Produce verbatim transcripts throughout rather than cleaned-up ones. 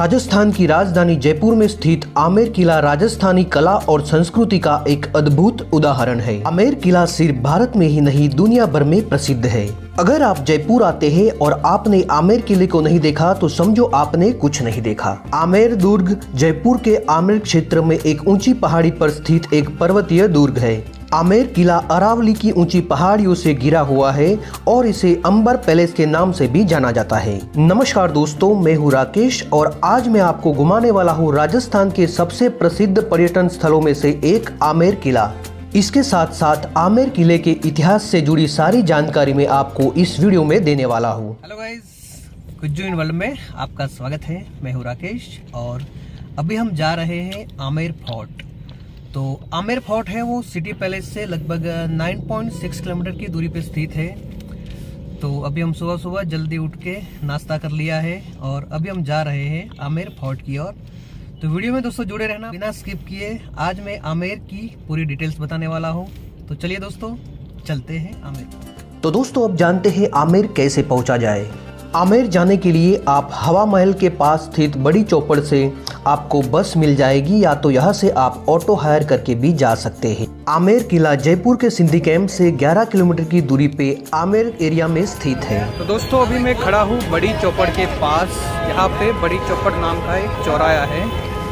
राजस्थान की राजधानी जयपुर में स्थित आमेर किला राजस्थानी कला और संस्कृति का एक अद्भुत उदाहरण है। आमेर किला सिर्फ भारत में ही नहीं दुनिया भर में प्रसिद्ध है। अगर आप जयपुर आते हैं और आपने आमेर किले को नहीं देखा तो समझो आपने कुछ नहीं देखा। आमेर दुर्ग जयपुर के आमेर क्षेत्र में एक ऊंची पहाड़ी पर स्थित एक पर्वतीय दुर्ग है। आमेर किला अरावली की ऊंची पहाड़ियों से घिरा हुआ है और इसे अंबर पैलेस के नाम से भी जाना जाता है। नमस्कार दोस्तों, मैं हूँ राकेश और आज मैं आपको घुमाने वाला हूँ राजस्थान के सबसे प्रसिद्ध पर्यटन स्थलों में से एक आमेर किला। इसके साथ साथ आमेर किले के इतिहास से जुड़ी सारी जानकारी मैं आपको इस वीडियो में देने वाला हूँ। Hello guys, Kujju in world में आपका स्वागत है। मैं हूँ राकेश और अभी हम जा रहे हैं आमेर फोर्ट। तो आमेर फोर्ट है वो सिटी पैलेस से लगभग नौ पॉइंट छह किलोमीटर की दूरी पे स्थित है। तो अभी हम सुबह सुबह जल्दी उठ के नाश्ता कर लिया है और अभी हम जा रहे हैं आमेर फोर्ट की ओर। तो वीडियो में दोस्तों जुड़े रहना बिना स्किप किए। आज मैं आमेर की पूरी डिटेल्स बताने वाला हूँ। तो चलिए दोस्तों चलते हैं आमेर। तो दोस्तों अब जानते हैं आमेर कैसे पहुंचा जाए। आमेर जाने के लिए आप हवा महल के पास स्थित बड़ी चौपड़ से आपको बस मिल जाएगी या तो यहाँ से आप ऑटो हायर करके भी जा सकते हैं। आमेर किला जयपुर के सिंधी कैंप से ग्यारह किलोमीटर की दूरी पे आमेर एरिया में स्थित है। तो दोस्तों अभी मैं खड़ा हूँ बड़ी चौपड़ के पास। यहाँ पे बड़ी चौपड़ नाम का एक चौराहा है।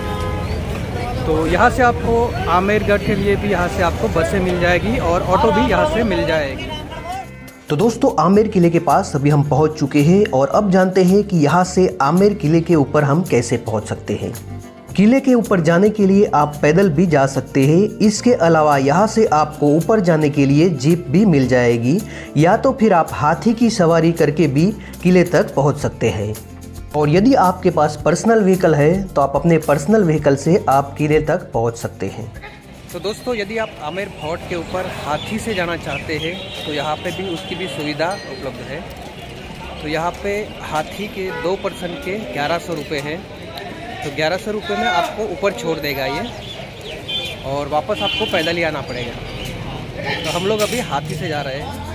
तो यहाँ से आपको आमेरगढ़ के लिए भी यहाँ से आपको बसें मिल जाएगी और ऑटो भी यहाँ से मिल जाएगी। तो दोस्तों आमेर किले के पास अभी हम पहुंच चुके हैं और अब जानते हैं कि यहाँ से आमेर किले के ऊपर हम कैसे पहुंच सकते हैं। किले के ऊपर जाने के लिए आप पैदल भी जा सकते हैं। इसके अलावा यहाँ से आपको ऊपर जाने के लिए जीप भी मिल जाएगी या तो फिर आप हाथी की सवारी करके भी किले तक पहुँच सकते हैं। और यदि आपके पास पर्सनल व्हीकल है तो आप अपने पर्सनल व्हीकल से आप किले तक पहुँच सकते हैं। तो दोस्तों यदि आप आमेर फोर्ट के ऊपर हाथी से जाना चाहते हैं तो यहाँ पे भी उसकी भी सुविधा उपलब्ध है। तो यहाँ पे हाथी के दो पर्सन के ग्यारह सौ रुपये हैं। तो ग्यारह सौ रुपये में आपको ऊपर छोड़ देगा ये और वापस आपको पैदल ही आना पड़ेगा। तो हम लोग अभी हाथी से जा रहे हैं।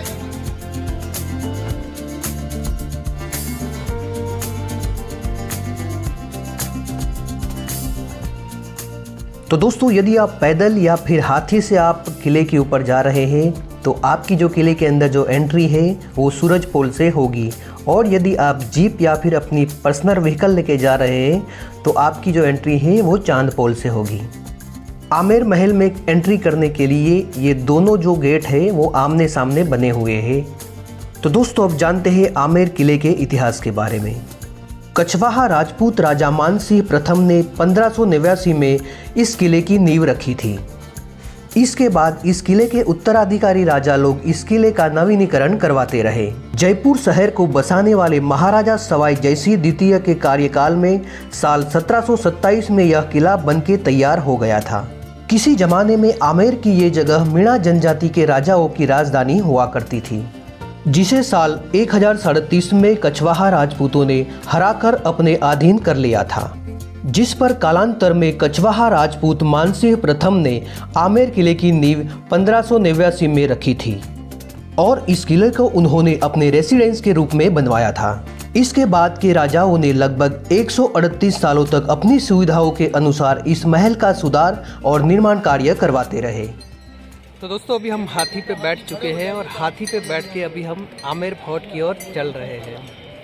तो दोस्तों यदि आप पैदल या फिर हाथी से आप किले के ऊपर जा रहे हैं तो आपकी जो किले के अंदर जो एंट्री है वो सूरज पोल से होगी। और यदि आप जीप या फिर अपनी पर्सनल व्हीकल लेके जा रहे हैं तो आपकी जो एंट्री है वो चांद पोल से होगी। आमेर महल में एंट्री करने के लिए ये दोनों जो गेट है वो आमने सामने बने हुए हैं। तो दोस्तों अब जानते हैं आमेर किले के इतिहास के बारे में। कछवाहा राजपूत राजा मानसिंह प्रथम ने पंद्रह सौ नवासी में इस किले की नींव रखी थी। इसके बाद इस किले के उत्तराधिकारी राजा लोग इस किले का नवीनीकरण करवाते रहे। जयपुर शहर को बसाने वाले महाराजा सवाई जयसिंह द्वितीय के कार्यकाल में साल सत्रह सौ सत्ताईस में यह किला बनके तैयार हो गया था। किसी जमाने में आमेर की ये जगह मीणा जनजाति के राजाओं की राजधानी हुआ करती थी, जिसे साल एक हजार सड़तीस में कछवाहा राजपूतों ने हराकर अपने अधीन कर लिया था, जिस पर कालांतर में कछवाहा राजपूत मानसिंह प्रथम ने आमेर किले की नींव पंद्रह सौ नवासी में रखी थी और इस किले को उन्होंने अपने रेसिडेंस के रूप में बनवाया था। इसके बाद के राजाओं ने लगभग एक सौ अड़तीस सालों तक अपनी सुविधाओं के अनुसार इस महल का सुधार और निर्माण कार्य करवाते रहे। तो दोस्तों अभी हम हाथी पे बैठ चुके हैं और हाथी पे बैठ के अभी हम आमेर फोर्ट की ओर चल रहे हैं।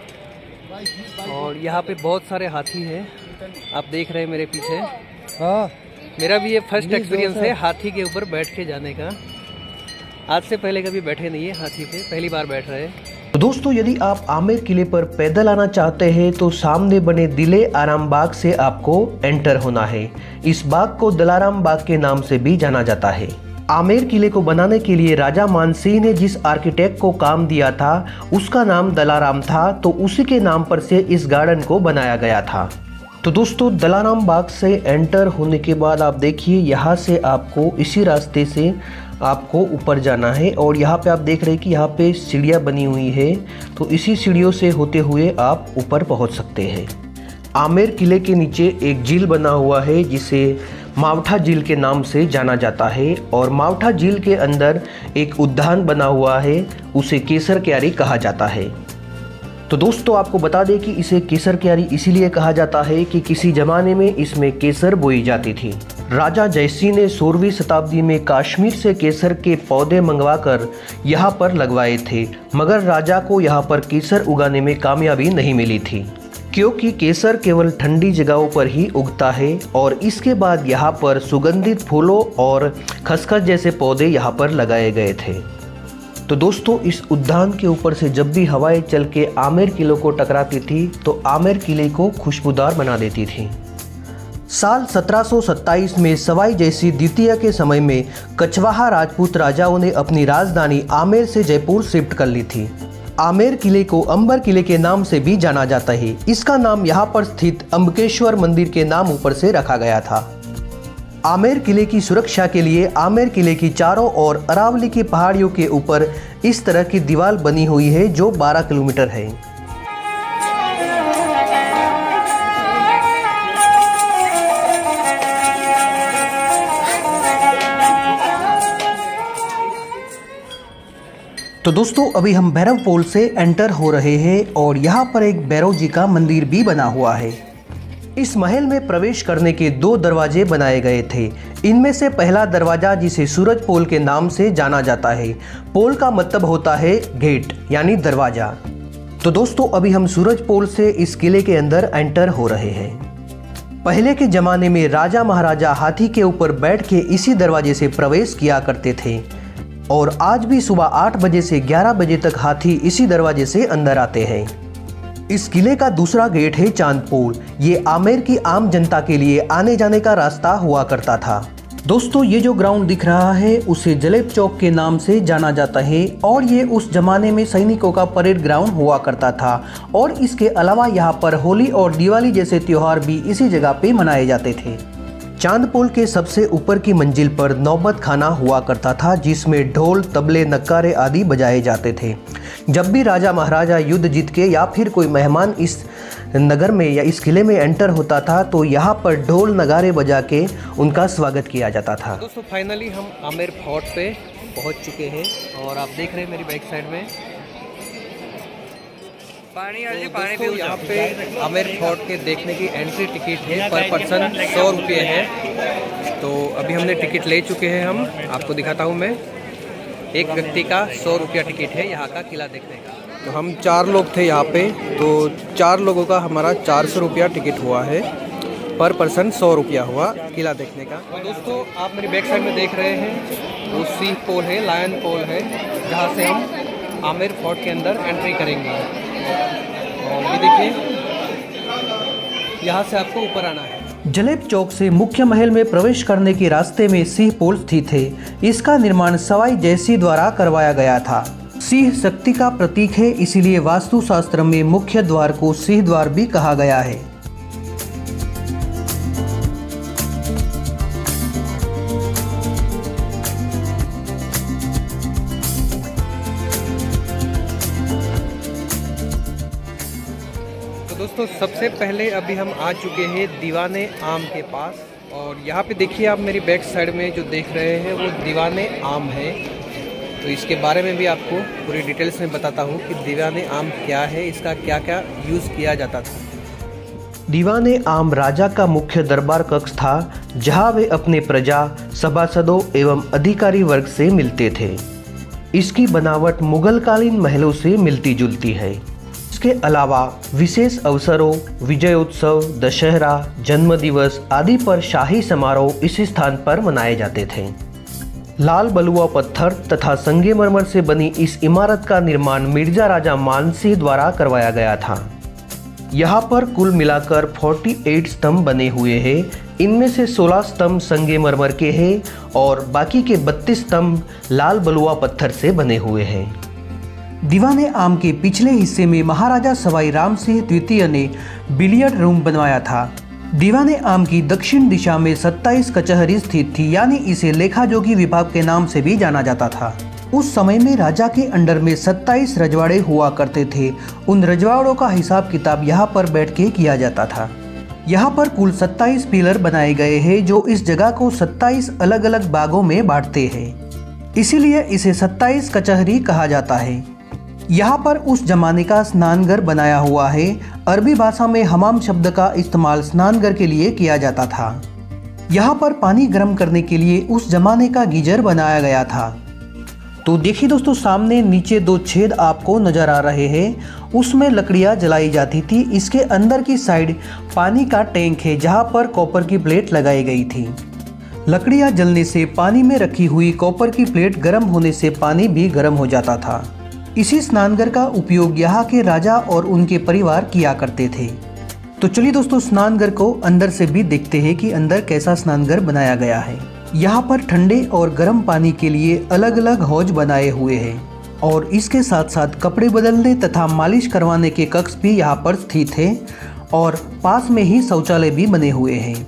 और यहाँ पे बहुत सारे हाथी हैं, आप देख रहे हैं मेरे पीछे। हाँ, मेरा भी ये फर्स्ट एक्सपीरियंस है हाथी के ऊपर बैठ के जाने का। आज से पहले कभी बैठे नहीं है हाथी पे, पहली बार बैठ रहे हैं। तो दोस्तों यदि आप आमेर किले पर पैदल आना चाहते हैं तो सामने बने दिले आराम बाग से आपको एंटर होना है। इस बाग को दलाराम बाग के नाम से भी जाना जाता है। आमेर किले को बनाने के लिए राजा मानसिंह ने जिस आर्किटेक्ट को काम दिया था उसका नाम दलाराम था, तो उसी के नाम पर से इस गार्डन को बनाया गया था। तो दोस्तों दलाराम बाग से एंटर होने के बाद आप देखिए यहाँ से आपको इसी रास्ते से आपको ऊपर जाना है और यहाँ पे आप देख रहे हैं कि यहाँ पे सीढ़ियाँ बनी हुई है। तो इसी सीढ़ियों से होते हुए आप ऊपर पहुँच सकते हैं। आमेर किले के नीचे एक झील बना हुआ है जिसे मावठा झील के नाम से जाना जाता है और मावठा झील के अंदर एक उद्यान बना हुआ है, उसे केसर क्यारी कहा जाता है। तो दोस्तों आपको बता दें कि इसे केसर क्यारी इसीलिए कहा जाता है कि किसी जमाने में इसमें केसर बोई जाती थी। राजा जयसिंह ने सोलहवीं शताब्दी में कश्मीर से केसर के पौधे मंगवाकर यहाँ पर लगवाए थे, मगर राजा को यहाँ पर केसर उगाने में कामयाबी नहीं मिली थी, क्योंकि केसर केवल ठंडी जगहों पर ही उगता है और इसके बाद यहाँ पर सुगंधित फूलों और खसखस जैसे पौधे यहाँ पर लगाए गए थे। तो दोस्तों इस उद्यान के ऊपर से जब भी हवाएं चल के आमेर किले को टकराती थी तो आमेर किले को खुशबूदार बना देती थी। साल सत्रह सौ सत्ताईस में सवाई जयसिंह द्वितीय के समय में कछवाहा राजपूत राजाओं ने अपनी राजधानी आमेर से जयपुर शिफ्ट कर ली थी। आमेर किले को अंबर किले के नाम से भी जाना जाता है। इसका नाम यहाँ पर स्थित अम्बकेश्वर मंदिर के नाम ऊपर से रखा गया था। आमेर किले की सुरक्षा के लिए आमेर किले की चारों ओर अरावली की पहाड़ियों के ऊपर इस तरह की दीवार बनी हुई है जो बारह किलोमीटर है। तो दोस्तों अभी हम भैरव पोल से एंटर हो रहे हैं और यहाँ पर एक भैरव जी का मंदिर भी बना हुआ है। इस महल में प्रवेश करने के दो दरवाजे बनाए गए थे। इनमें से पहला दरवाजा, जिसे सूरज पोल के नाम से जाना जाता है, पोल का मतलब होता है गेट यानी दरवाजा। तो दोस्तों अभी हम सूरज पोल से इस किले के अंदर एंटर हो रहे हैं। पहले के जमाने में राजा महाराजा हाथी के ऊपर बैठ के इसी दरवाजे से प्रवेश किया करते थे और आज भी सुबह आठ बजे से ग्यारह बजे तक हाथी इसी दरवाजे से अंदर आते हैं। इस किले का दूसरा गेट है चांद पोल। ये आमेर की आम जनता के लिए आने जाने का रास्ता हुआ करता था। दोस्तों ये जो ग्राउंड दिख रहा है उसे जलेब चौक के नाम से जाना जाता है और ये उस जमाने में सैनिकों का परेड ग्राउंड हुआ करता था और इसके अलावा यहाँ पर होली और दिवाली जैसे त्योहार भी इसी जगह पे मनाए जाते थे। चांद पोल के सबसे ऊपर की मंजिल पर नौबत खाना हुआ करता था, जिसमें ढोल, तबले, नक्कारे आदि बजाए जाते थे। जब भी राजा महाराजा युद्ध जीत के या फिर कोई मेहमान इस नगर में या इस किले में एंटर होता था तो यहाँ पर ढोल नगारे बजा के उनका स्वागत किया जाता था। दोस्तों फाइनली हम आमेर फोर्ट पे पहुँच चुके हैं और आप देख रहे हैं मेरी बैक साइड में पानी तो पानी भी यहाँ पे आमेर फोर्ट के देखने की एंट्री टिकट है पर पर्सन सौ रुपये है। तो अभी हमने टिकट ले चुके हैं। हम आपको दिखाता हूँ मैं, एक व्यक्ति का सौ रुपया टिकट है यहाँ का किला देखने का। तो हम चार लोग थे यहाँ पे, तो चार लोगों का हमारा चार सौ रुपया टिकट हुआ है, पर पर्सन सौ रुपया हुआ किला देखने का। तो दोस्तों आप मेरी बैक साइड में देख रहे हैं वो सिंह पोल है, लायन पोल है, जहाँ से हम आमेर फोर्ट के अंदर एंट्री करेंगे। और ये देखिए यहाँ से आपको ऊपर आना है। जलेब चौक से मुख्य महल में प्रवेश करने के रास्ते में सिंह पोल स्थित है। इसका निर्माण सवाई जयसिंह द्वारा करवाया गया था। सिंह शक्ति का प्रतीक है, इसीलिए वास्तुशास्त्र में मुख्य द्वार को सिंह द्वार भी कहा गया है। दोस्तों सबसे पहले अभी हम आ चुके हैं दीवाने आम के पास और यहाँ पे देखिए आप मेरी बैक साइड में जो देख रहे हैं वो दीवाने आम है। तो इसके बारे में भी आपको पूरी डिटेल्स में बताता हूँ कि दीवाने आम क्या है, इसका क्या क्या यूज़ किया जाता था। दीवाने आम राजा का मुख्य दरबार कक्ष था, जहाँ वे अपने प्रजा, सभासदों एवं अधिकारी वर्ग से मिलते थे। इसकी बनावट मुगलकालीन महलों से मिलती जुलती है। इसके अलावा विशेष अवसरों, विजयोत्सव, दशहरा, जन्मदिवस आदि पर शाही समारोह इस स्थान पर मनाए जाते थे। लाल बलुआ पत्थर तथा संगमरमर से बनी इस इमारत का निर्माण मिर्जा राजा मानसिंह द्वारा करवाया गया था। यहाँ पर कुल मिलाकर अड़तालीस स्तंभ बने हुए हैं। इनमें से सोलह स्तंभ संगमरमर के हैं और बाकी के बत्तीस स्तंभ लाल बलुआ पत्थर से बने हुए हैं। दीवाने आम के पिछले हिस्से में महाराजा सवाई राम सिंह द्वितीय ने बिलियर्ड रूम बनवाया था। दीवाने आम की दक्षिण दिशा में सत्ताईस कचहरी स्थित थी, यानी इसे लेखा जोगी विभाग के नाम से भी जाना जाता था। उस समय में राजा के अंडर में सत्ताईस रजवाड़े हुआ करते थे। उन रजवाड़ों का हिसाब किताब यहाँ पर बैठ के किया जाता था। यहाँ पर कुल सत्ताईस पिलर बनाए गए हैं जो इस जगह को सत्ताईस अलग अलग भागों में बांटते हैं, इसीलिए इसे सत्ताईस कचहरी कहा जाता है। यहाँ पर उस जमाने का स्नानघर बनाया हुआ है। अरबी भाषा में हमाम शब्द का इस्तेमाल स्नानघर के लिए किया जाता था। यहाँ पर पानी गर्म करने के लिए उस जमाने का गीजर बनाया गया था। तो देखिए दोस्तों, सामने नीचे दो छेद आपको नजर आ रहे हैं, उसमें लकड़ियाँ जलाई जाती थी। इसके अंदर की साइड पानी का टैंक है जहाँ पर कॉपर की प्लेट लगाई गई थी। लकड़ियाँ जलने से पानी में रखी हुई कॉपर की प्लेट गर्म होने से पानी भी गर्म हो जाता था। इसी स्नानघर का उपयोग यहाँ के राजा और उनके परिवार किया करते थे। तो चलिए दोस्तों, स्नानघर को अंदर से भी देखते हैं कि अंदर कैसा स्नानघर बनाया गया है। यहाँ पर ठंडे और गर्म पानी के लिए अलग अलग हौज बनाए हुए हैं और इसके साथ साथ कपड़े बदलने तथा मालिश करवाने के कक्ष भी यहाँ पर स्थित है और पास में ही शौचालय भी बने हुए हैं।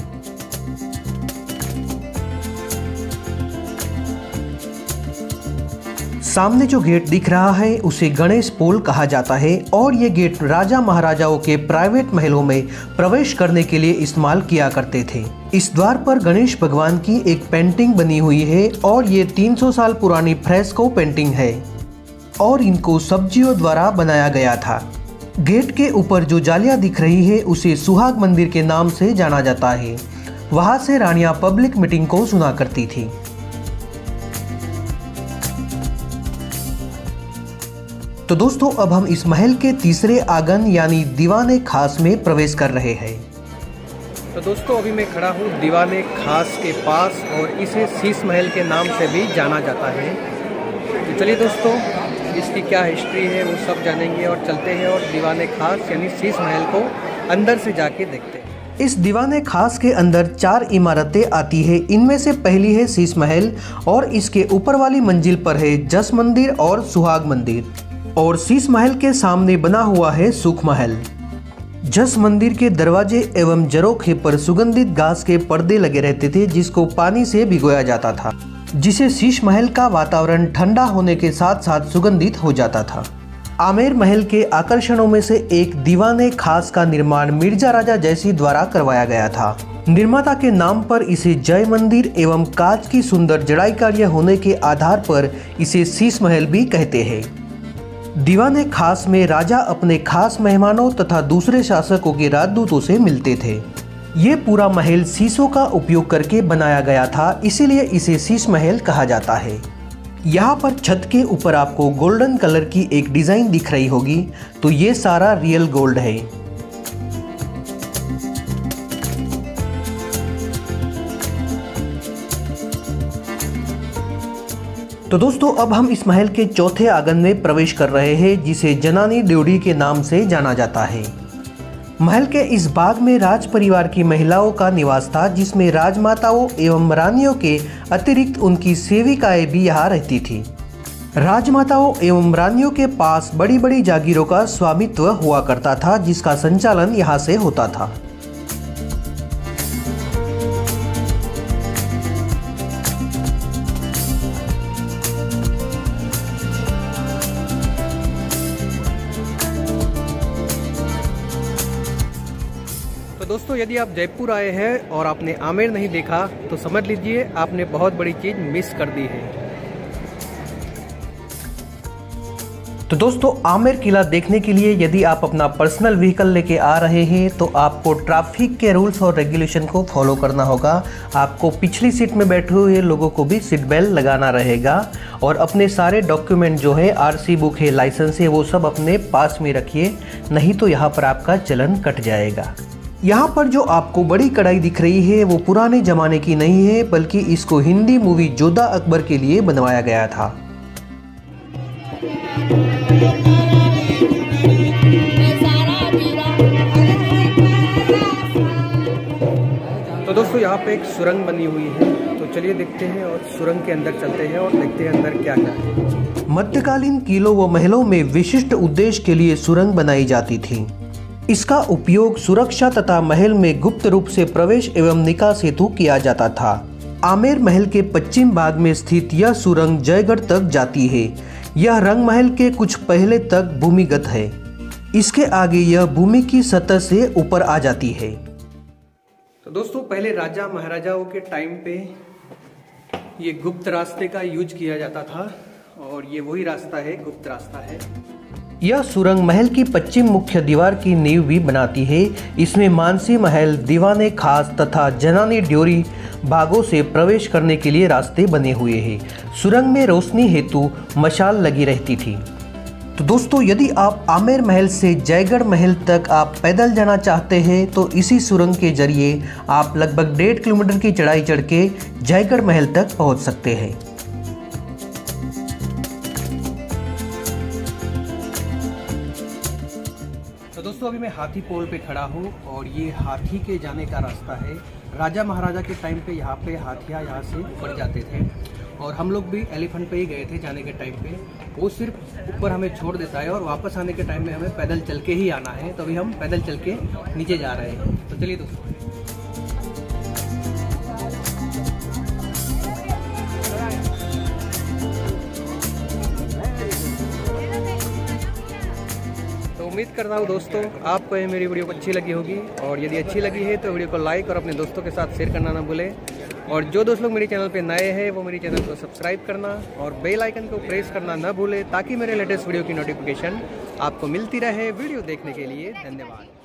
सामने जो गेट दिख रहा है उसे गणेश पोल कहा जाता है और ये गेट राजा महाराजाओं के प्राइवेट महलों में प्रवेश करने के लिए इस्तेमाल किया करते थे। इस द्वार पर गणेश भगवान की एक पेंटिंग बनी हुई है और ये तीन सौ साल पुरानी फ्रेस्को पेंटिंग है और इनको सब्जियों द्वारा बनाया गया था। गेट के ऊपर जो जालियां दिख रही है उसे सुहाग मंदिर के नाम से जाना जाता है। वहां से रानियां पब्लिक मीटिंग को सुना करती थी। तो दोस्तों, अब हम इस महल के तीसरे आंगन यानी दीवाने खास में प्रवेश कर रहे हैं। तो दोस्तों, अभी मैं खड़ा हूँ दीवाने खास के पास और इसे शीश महल के नाम से भी जाना जाता है। तो चलिए दोस्तों, इसकी क्या हिस्ट्री है वो सब जानेंगे और चलते हैं और दीवाने खास यानी शीश महल को अंदर से जाके देखते हैं। इस दीवाने खास के अंदर चार इमारतें आती है। इनमें से पहली है शीश महल और इसके ऊपर वाली मंजिल पर है जस मंदिर और सुहाग मंदिर और शीश महल के सामने बना हुआ है सुख महल। जस मंदिर के दरवाजे एवं झरोखे पर सुगंधित घास के पर्दे लगे रहते थे जिसको पानी से भिगोया जाता था, जिसे शीश महल का वातावरण ठंडा होने के साथ साथ सुगंधित हो जाता था। आमेर महल के आकर्षणों में से एक दीवाने खास का निर्माण मिर्जा राजा जयसिंह द्वारा करवाया गया था। निर्माता के नाम पर इसे जय मंदिर एवं कांच की सुंदर जड़ाई कार्य होने के आधार पर इसे शीश महल भी कहते हैं। दीवाने खास में राजा अपने खास मेहमानों तथा दूसरे शासकों के राजदूतों से मिलते थे। ये पूरा महल शीशों का उपयोग करके बनाया गया था, इसीलिए इसे शीश महल कहा जाता है। यहाँ पर छत के ऊपर आपको गोल्डन कलर की एक डिजाइन दिख रही होगी, तो ये सारा रियल गोल्ड है। तो दोस्तों, अब हम इस महल के चौथे आंगन में प्रवेश कर रहे हैं जिसे जनानी ड्योढ़ी के नाम से जाना जाता है। महल के इस भाग में राज परिवार की महिलाओं का निवास था, जिसमें राजमाताओं एवं रानियों के अतिरिक्त उनकी सेविकाएं भी यहाँ रहती थी। राजमाताओं एवं रानियों के पास बड़ी बड़ी जागीरों का स्वामित्व हुआ करता था जिसका संचालन यहाँ से होता था। दोस्तों, यदि आप जयपुर आए हैं और आपने आमेर नहीं देखा तो समझ लीजिए आपने बहुत बड़ी चीज मिस कर दी है। तो दोस्तों, आमेर किला देखने के लिए यदि आप अपना पर्सनल व्हीकल लेके आ रहे हैं तो आपको ट्रैफिक के रूल्स और रेगुलेशन को फॉलो करना होगा। आपको पिछली सीट में बैठे हुए लोगों को भी सीट बेल्ट लगाना रहेगा और अपने सारे डॉक्यूमेंट जो है, आरसी बुक है, लाइसेंस है, वो सब अपने पास में रखिए, नहीं तो यहाँ पर आपका चलन कट जाएगा। यहाँ पर जो आपको बड़ी कढ़ाई दिख रही है वो पुराने जमाने की नहीं है, बल्कि इसको हिंदी मूवी जोधा अकबर के लिए बनवाया गया था। तो दोस्तों, यहाँ पे एक सुरंग बनी हुई है, तो चलिए देखते हैं और सुरंग के अंदर चलते हैं और देखते हैं अंदर क्या क्या है। मध्यकालीन किलों व महलों में विशिष्ट उद्देश्य के लिए सुरंग बनाई जाती थी। इसका उपयोग सुरक्षा तथा महल में गुप्त रूप से प्रवेश एवं निकास हेतु किया जाता था। आमेर महल के पश्चिम भाग में स्थित यह सुरंग जयगढ़ तक जाती है। यह रंग महल के कुछ पहले तक भूमिगत है। इसके आगे यह भूमि की सतह से ऊपर आ जाती है। तो दोस्तों, पहले राजा महाराजाओं के टाइम पे ये गुप्त रास्ते का यूज किया जाता था और ये वही रास्ता है, गुप्त रास्ता है। यह सुरंग महल की पश्चिम मुख्य दीवार की नींव भी बनाती है। इसमें मानसी महल, दीवाने खास तथा जनानी ड्योरी भागों से प्रवेश करने के लिए रास्ते बने हुए हैं। सुरंग में रोशनी हेतु मशाल लगी रहती थी। तो दोस्तों, यदि आप आमेर महल से जयगढ़ महल तक आप पैदल जाना चाहते हैं तो इसी सुरंग के जरिए आप लगभग डेढ़ किलोमीटर की चढ़ाई चढ़ के जयगढ़ महल तक पहुंच सकते हैं। तो दोस्तों, अभी मैं हाथी पोल पे खड़ा हूँ और ये हाथी के जाने का रास्ता है। राजा महाराजा के टाइम पे यहाँ पे हाथियाँ यहाँ से ऊपर जाते थे और हम लोग भी एलिफेंट पे ही गए थे जाने के टाइम पे। वो सिर्फ ऊपर हमें छोड़ देता है और वापस आने के टाइम में हमें पैदल चल के ही आना है। तो अभी हम पैदल चल के नीचे जा रहे हैं। तो चलिए दोस्तों, उम्मीद करता हूँ दोस्तों आपको ये मेरी वीडियो अच्छी लगी होगी, और यदि अच्छी लगी है तो वीडियो को लाइक और अपने दोस्तों के साथ शेयर करना ना भूलें। और जो दोस्त लोग मेरे चैनल पे नए हैं वो मेरे चैनल को सब्सक्राइब करना और बेल आइकन को प्रेस करना ना भूलें, ताकि मेरे लेटेस्ट वीडियो की नोटिफिकेशन आपको मिलती रहे। वीडियो देखने के लिए धन्यवाद।